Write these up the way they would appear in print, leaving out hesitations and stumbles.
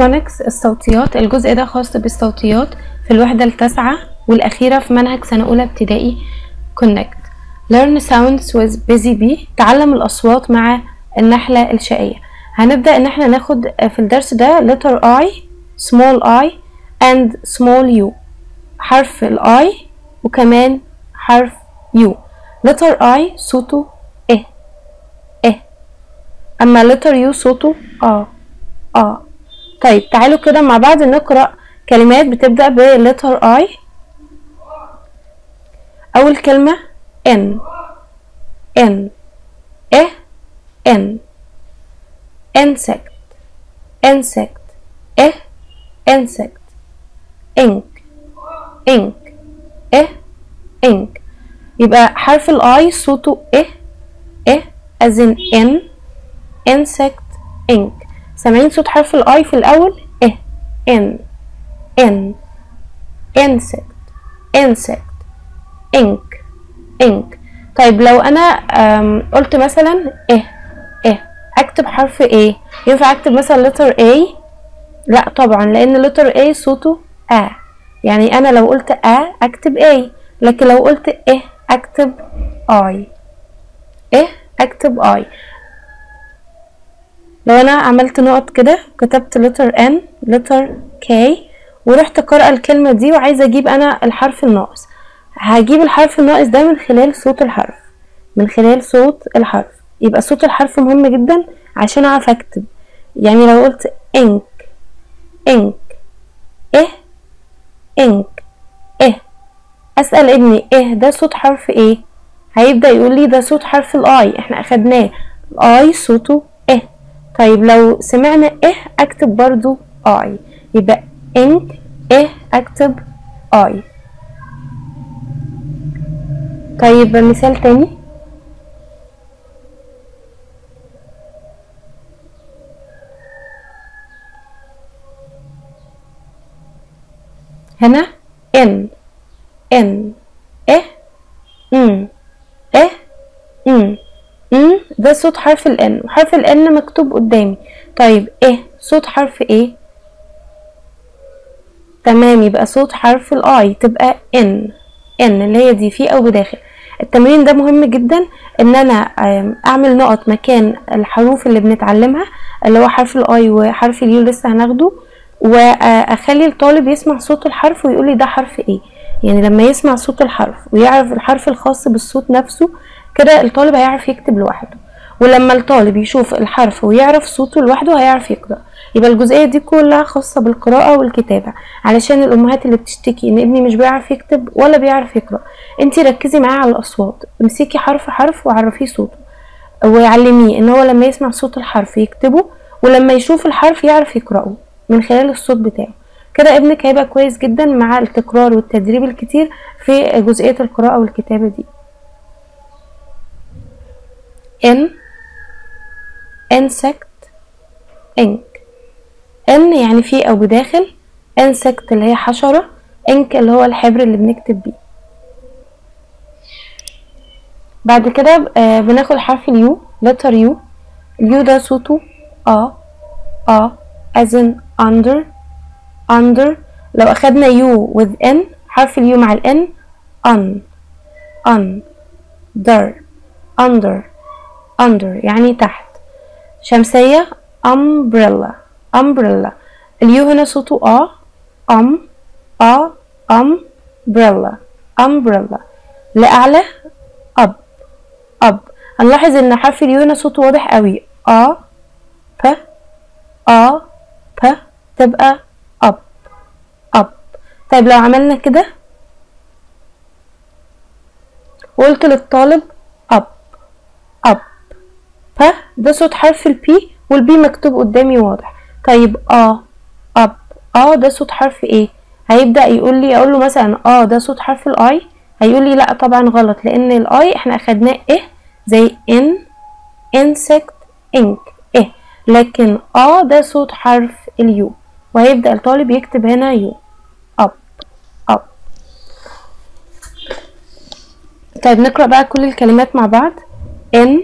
فونكس الصوتيات. الجزء ده خاص بالصوتيات في الوحدة التاسعة والأخيرة في منهج سنة أولى ابتدائي Connect. Learn sounds with busy bee. تعلم الأصوات مع النحلة الشقية. هنبدأ إن احنا ناخد في الدرس ده letter I, small I and small U. حرف ال I وكمان حرف U. letter I صوته إيه إيه، أما letter U صوته طيب تعالوا كده مع بعض نقرأ كلمات بتبدأ بletter I. أول كلمة N N insect insect ink ink. يبقى حرف الاي صوته as in N insect ink. سامعين صوت حرف الاي في الاول N insect ink. طيب لو انا قلت مثلا اكتب حرف A، ينفع اكتب مثلا letter A؟ لا طبعا، لان letter A صوته يعني انا لو قلت اكتب A، لكن لو قلت اكتب I. اكتب I. لو انا عملت نقط كده كتبت letter N letter K ورحت قارئة الكلمة دي وعايزة اجيب انا الحرف الناقص، هجيب الحرف الناقص ده من خلال صوت الحرف. يبقى صوت الحرف مهم جدا عشان اعرف اكتب. يعني لو قلت ink اسأل ابني ده صوت حرف ايه؟ هيبدأ يقول لي ده صوت حرف الاي، احنا اخدناه الاي صوته طيب لو سمعنا اكتب برضو اي، يبقى ink اكتب اي. طيب مثال تاني، هنا N ده صوت حرف ال N، وحرف ال N مكتوب قدامي. طيب صوت حرف ايه؟ تمام، يبقى صوت حرف ال I تبقى N اللي هي دي في او بداخل. التمرين ده مهم جدا ان انا اعمل نقط مكان الحروف اللي بنتعلمها، اللي هو حرف ال I وحرف ال U لسه هناخده، واخلي الطالب يسمع صوت الحرف ويقول لي ده حرف ايه. يعني لما يسمع صوت الحرف ويعرف الحرف الخاص بالصوت نفسه، كده الطالب هيعرف يكتب لوحده. ولما الطالب يشوف الحرف ويعرف صوته لوحده هيعرف يقرأ. يبقى الجزئية دي كلها خاصة بالقراءة والكتابة، علشان الامهات اللي بتشتكي ان ابني مش بيعرف يكتب ولا بيعرف يقرأ، انتي ركزي معاه على الاصوات، امسكي حرف وعرفيه صوته، وعلميه ان هو لما يسمع صوت الحرف يكتبه، ولما يشوف الحرف يعرف يقرأه من خلال الصوت بتاعه. كده ابنك هيبقى كويس جدا مع التكرار والتدريب الكتير في جزئية القراءة والكتابة دي. insect ink. يعني في او بداخل، insect اللي هي حشرة، ink اللي هو الحبر اللي بنكتب بيه. بعد كده بناخد حرف اليو letter U. اليو ده صوته as in under. لو اخدنا U with N، حرف اليو مع ال N under يعني تحت. شمسية umbrella. اليو هنا صوته umbrella. لأعلى up. هنلاحظ ان حرف اليو هنا صوته واضح قوي ب تبقى up. طيب لو عملنا كده وقلت للطالب up ده صوت حرف البي، والبي مكتوب قدامي واضح. طيب up ده صوت حرف ايه؟ هيبدأ يقول لي، اقول له مثلا ده صوت حرف الاي، هيقول لي لا طبعا غلط، لان الاي احنا اخدناه زي insect ink لكن ده صوت حرف اليو، وهيبدأ الطالب يكتب هنا يو up. طيب نقرأ بقى كل الكلمات مع بعض.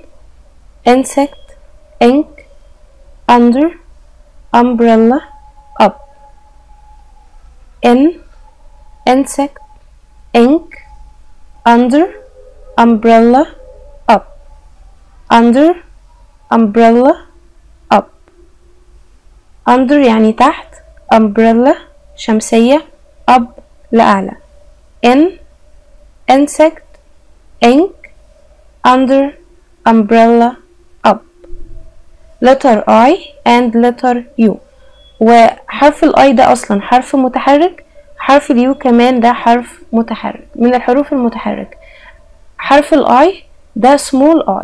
insect ink under umbrella up. In, insect, ink, under, umbrella, up. Under, umbrella, up. under يعني تحت، umbrella شمسية، up لأعلى. in, insect, ink, under, umbrella, up. letter I and letter U. وحرف الاي ده اصلا حرف متحرك، حرف اليو كمان ده حرف متحرك من الحروف المتحركة. حرف الاي ده small I،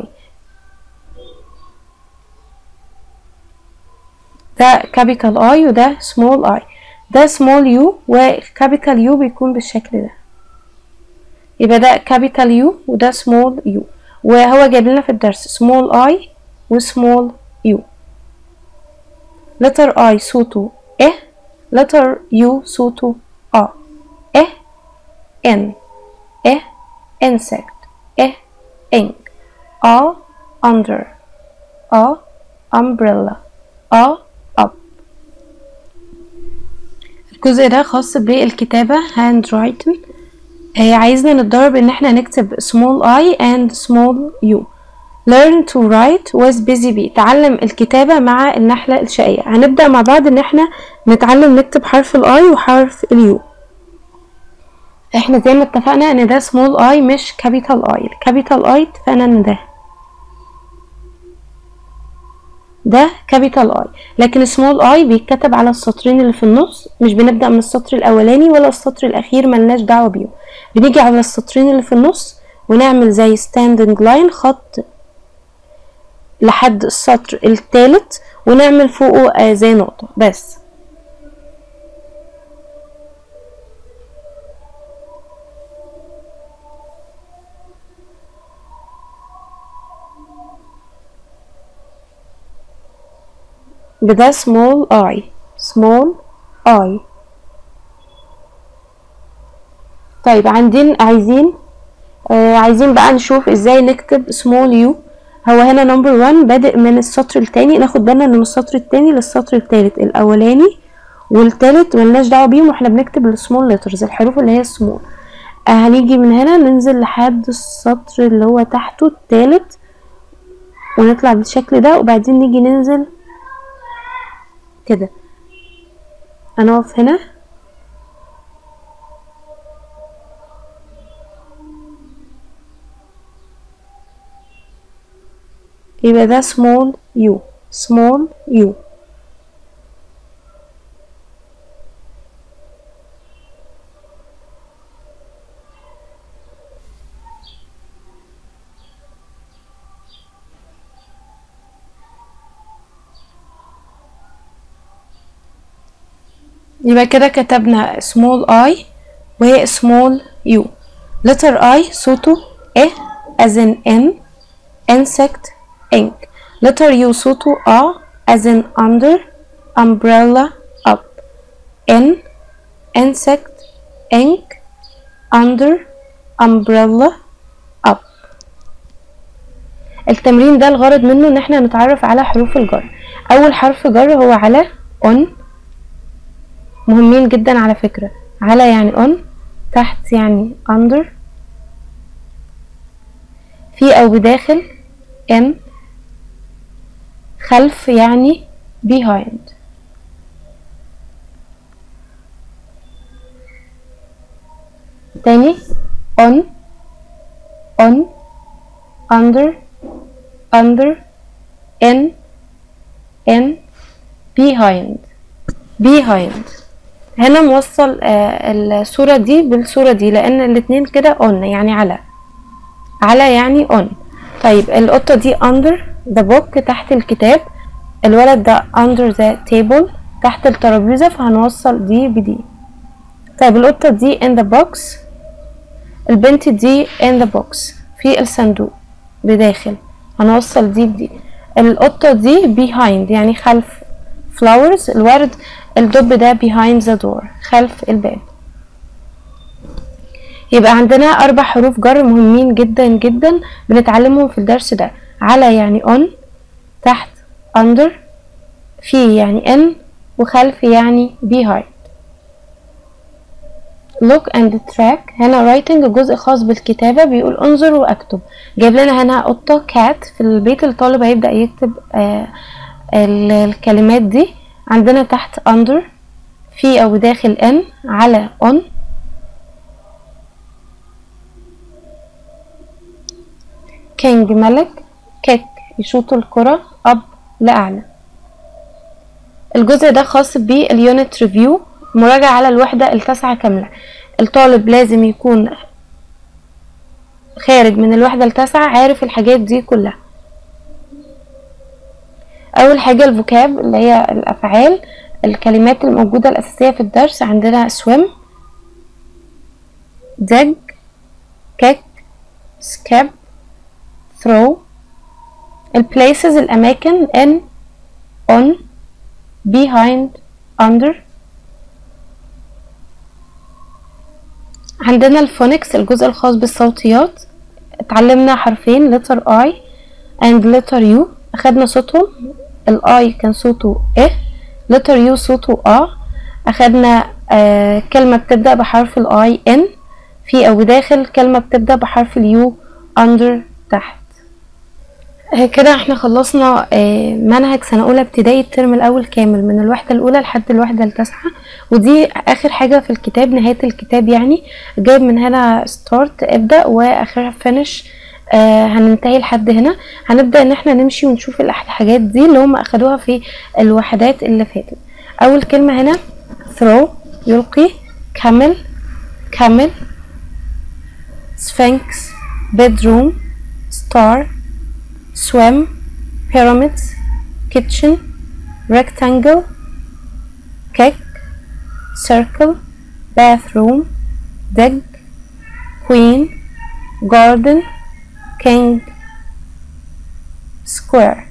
ده capital I وده small I. ده small U والcapital U بيكون بالشكل ده، يبقى ده capital U وده small U. وهو جايب لنا في الدرس small I و small U. letter I صوته اه، letter U صوته اه. اه in، اه insect، اه ink، اه under، اه umbrella، اه up. الجزء ده خاص بالكتابة handwriting. عايزنا نتدرب ان احنا نكتب small I and small U. learn to write with busy bee. تعلم الكتابة مع النحلة الشقية. هنبدأ مع بعض ان احنا نتعلم نكتب حرف الاي وحرف اليو. احنا زي ما اتفقنا ان ده small I مش capital I. الكابيتال I اتفقنا ان ده capital I، لكن small I بيتكتب على السطرين اللي في النص، مش بنبدأ من السطر الاولاني ولا السطر الاخير، ملناش دعوة بيهم. بنيجي على السطرين اللي في النص ونعمل زي standing line، خط لحد السطر الثالث ونعمل فوقه زي نقطة بس. بده small I، small I. طيب عايزين بقى نشوف ازاي نكتب small U. هو هنا نمبر 1 بادئ من السطر التاني، ناخد بالنا من السطر التاني للسطر التالت، الاولاني والتالت ملناش دعوه بيهم واحنا بنكتب السمول ليترز، الحروف اللي هي السمول. هنيجي من هنا ننزل لحد السطر اللي هو تحته التالت ونطلع بالشكل ده، وبعدين نيجي ننزل كده، هنقف هنا يبقى ده small U، small U. يبقى كده كتبنا small I و small U. letter I صوته اه as in in، insect، ink. letter U صوته as in under، umbrella، up. in، insect، ink، under، umbrella، up. التمرين ده الغرض منه ان احنا نتعرف على حروف الجر. اول حرف جر هو على on، مهمين جدا على فكرة. على يعني on، تحت يعني under، في او بداخل in، خلف يعني behind. تاني on، under، in، behind. هنا موصل الصورة دي بالصورة دي لان الاتنين كده on يعني على يعني on. طيب القطة دي under the book، تحت الكتاب. الولد ده under the table، تحت الترابيزة، فهنوصل دي بدي. طيب القطة دي in the box، البنت دي in the box في الصندوق بداخل، هنوصل دي بدي. القطة دي behind يعني خلف flowers، الورد. الدب ده behind the door خلف الباب. يبقى عندنا 4 حروف جر مهمين جدا جدا بنتعلمهم في الدرس ده. على يعني on، تحت under، في يعني in، وخلف يعني behind. look and track هنا writing جزء خاص بالكتابة، بيقول انظر واكتب. جايب لنا هنا قطة cat في البيت. الطالب هيبدأ يكتب الكلمات دي. عندنا تحت under في او داخل in على on. king ملك، kick يشوط الكرة، up لأعلى. الجزء ده خاص باليونت ريفيو، مراجعة على الوحدة التاسعة كاملة. الطالب لازم يكون خارج من الوحدة التاسعة عارف الحاجات دي كلها. أول حاجة الفوكاب اللي هي الأفعال، الكلمات الموجودة الأساسية في الدرس. عندنا swim، dig، kick، skip، throw. البليسز الأماكن in، on، behind، under. عندنا الفونكس الجزء الخاص بالصوتيات. اتعلمنا حرفين letter I and letter U، اخدنا صوتهم. الاي كان صوته اه، letter U صوته اخدنا كلمة بتبدأ بحرف الاي in في او داخل، كلمة بتبدأ بحرف اليو under تحت. كده احنا خلصنا منهج سنة اولى ابتدائي الترم الاول كامل من الوحدة الاولى لحد الوحدة التاسعة، ودي اخر حاجة في الكتاب، نهاية الكتاب يعني. جايب من هنا start ابدأ، واخرها finish. هننتهي لحد هنا. هنبدأ ان احنا نمشي ونشوف الحاجات دي اللي هم اخدوها في الوحدات اللي فاتت. اول كلمة هنا throw يلقي، camel، sphinx، bedroom، star، swim، pyramids، kitchen، rectangle، kick، circle، bathroom، dig، queen، garden، king، square.